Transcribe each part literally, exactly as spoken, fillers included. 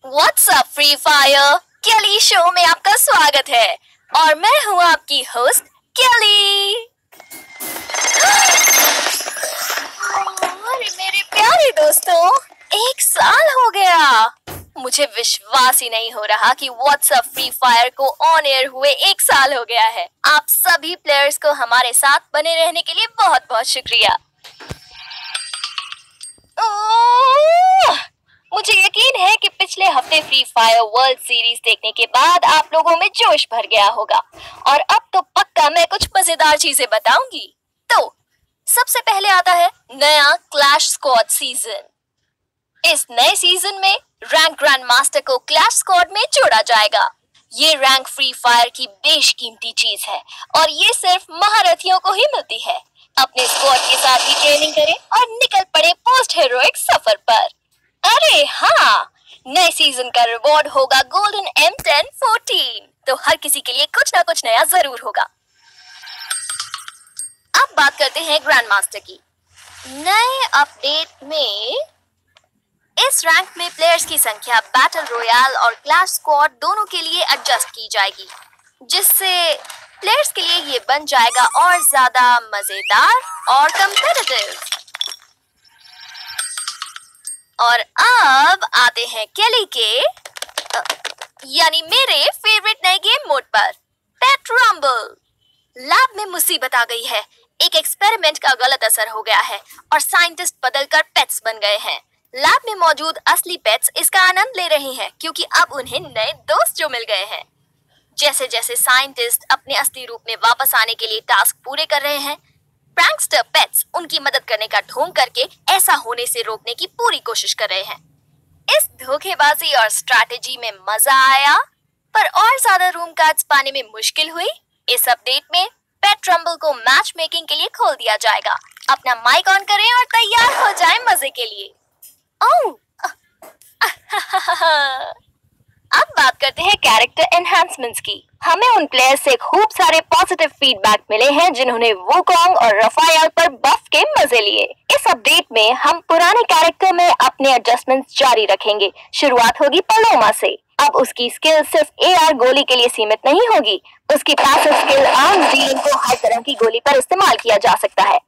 What's up free fire Kelly show में आपका स्वागत है और मैं हूँ आपकी होस्ट केली। अरे मेरे प्यारे दोस्तों, एक साल हो गया। मुझे विश्वास ही नहीं हो रहा कि व्हाट्स अप फ्री फायर को ऑन एयर हुए एक साल हो गया है। आप सभी प्लेयर्स को हमारे साथ बने रहने के लिए बहुत बहुत शुक्रिया। मुझे यकीन है कि पिछले हफ्ते फ्री फायर वर्ल्ड सीरीज देखने के बाद आप लोगों में जोश भर गया होगा और अब तो पक्का मैं कुछ मजेदार चीजें बताऊंगी। तो सबसे पहले आता है नया क्लैश स्क्वाड सीजन। इस नए सीजन में रैंक ग्रैंड मास्टर को क्लैश स्क्वाड में जोड़ा जाएगा। ये रैंक फ्री फायर की बेशकीमती चीज है और ये सिर्फ महारथियों को ही मिलती है। अपने स्क्वाड के साथ ही ट्रेनिंग करें और निकल पड़े पोस्ट हेरोइक सफर पर। अरे हाँ, नए सीजन का रिवॉर्ड होगा गोल्डन एम टेन फोर्टीन, तो हर किसी के लिए कुछ ना कुछ नया जरूर होगा। अब बात करते हैं ग्रैंड मास्टर की। नए अपडेट में इस रैंक में प्लेयर्स की संख्या बैटल रॉयल और क्लैश स्क्वाड दोनों के लिए एडजस्ट की जाएगी, जिससे प्लेयर्स के लिए ये बन जाएगा और ज्यादा मजेदार और कॉम्पिटिटिव। और अब आते हैं केली के यानी मेरे फेवरेट नए गेम मोड पर, पेट रंबल। लैब में मुसीबत आ गई है। एक एक्सपेरिमेंट का गलत असर हो गया है और साइंटिस्ट बदलकर पेट्स बन गए हैं। लैब में मौजूद असली पेट्स इसका आनंद ले रहे हैं क्योंकि अब उन्हें नए दोस्त जो मिल गए हैं। जैसे जैसे साइंटिस्ट अपने असली रूप में वापस आने के लिए टास्क पूरे कर रहे हैं, प्रैंकस्टर पेट्स उनकी मदद करने का ढोंग करके ऐसा होने से रोकने की पूरी कोशिश कर रहे हैं। इस धोखेबाजी और स्ट्रैटेजी में मजा आया, पर और ज्यादा रूम कार्ड्स पाने में मुश्किल हुई। इस अपडेट में पेट रंबल को मैच मेकिंग के लिए खोल दिया जाएगा। अपना माइक ऑन करें और तैयार हो जाएं मजे के लिए। ओह, अब बात करते हैं कैरेक्टर एनहांसमेंट्स की। हमें उन प्लेयर्स से खूब सारे पॉजिटिव फीडबैक मिले हैं जिन्होंने वुकोंग और रफायल पर बफ के मजे लिए। इस अपडेट में हम पुराने कैरेक्टर में अपने एडजस्टमेंट्स जारी रखेंगे। शुरुआत होगी पलोमा से। अब उसकी स्किल सिर्फ एआर गोली के लिए सीमित नहीं होगी। उसकी पैसिव स्किल आर्म्स डीलिंग को हर तरह की गोली पर इस्तेमाल किया जा सकता है।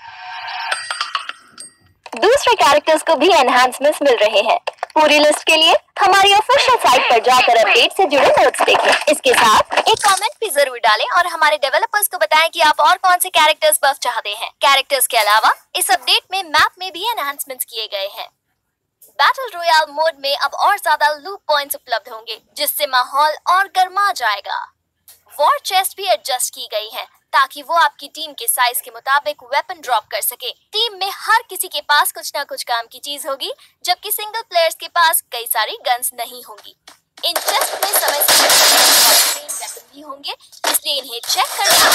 दूसरे कैरेक्टर्स को भी एनहांसमेंट्स मिल रहे हैं। पूरी लिस्ट के लिए हमारी ऑफिशियल साइट पर जाकर अपडेट से जुड़े नोट्स देखें। इसके साथ एक कमेंट भी जरूर डालें और हमारे डेवलपर्स को बताएं कि आप और कौन से कैरेक्टर्स बफ चाहते हैं। कैरेक्टर्स के अलावा इस अपडेट में मैप में भी एनहांसमेंट्स किए गए हैं। बैटल रॉयल मोड में अब और ज्यादा लूप पॉइंट्स उपलब्ध होंगे, जिससे माहौल और गर्मा जाएगा। वॉर चेस्ट भी एडजस्ट की गई है ताकि वो आपकी टीम के साइज के मुताबिक वेपन ड्रॉप कर सके। टीम में हर किसी के पास कुछ ना कुछ काम की चीज होगी, जबकि सिंगल प्लेयर्स के पास कई सारी गन्स नहीं होंगी। इन चेस्ट में समय समय वेपन भी होंगे, इसलिए इन्हें चेक करना।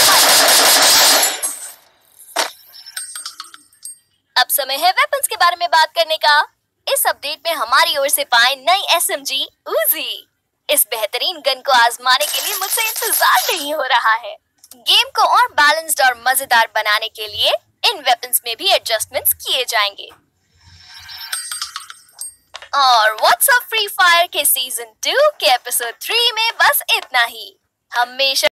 अब समय है वेपन्स के बारे में बात करने का। इस अपडेट में हमारी ओर से पाए नई एसएमजी उजी। इस बेहतरीन गन को आजमाने के लिए मुझसे इंतजार नहीं हो रहा है। गेम को और बैलेंस्ड और मजेदार बनाने के लिए इन वेपन्स में भी एडजस्टमेंट्स किए जाएंगे। और व्हाट्स अप फ्री फायर के सीजन टू के एपिसोड थ्री में बस इतना ही। हमेशा